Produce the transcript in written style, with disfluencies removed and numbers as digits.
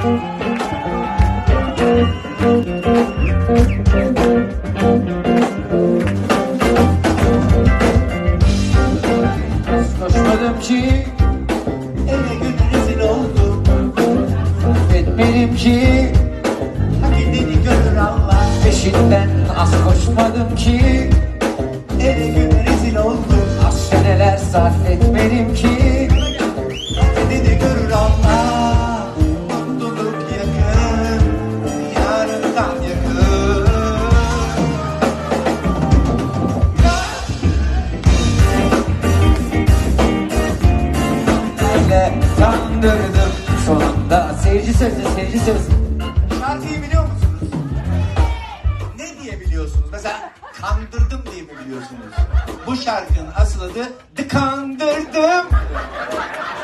Koşmadım ki eve gün rezil oldum. Etmedim ki hak edeni görür Allah. Peşinden az koşmadım ki eve gün rezil oldum. Az seneler sarf etmedim ki hak edeni görür Allah. Mutluluk yakın, yarından yakın. Kandırdım sonunda. Seyirci sözü, seyirci sözü. Şarkıyı biliyor musunuz? Ne diye biliyorsunuz? Mesela kandırdım diye mi biliyorsunuz? Bu şarkının asıl adı The Kandırdım.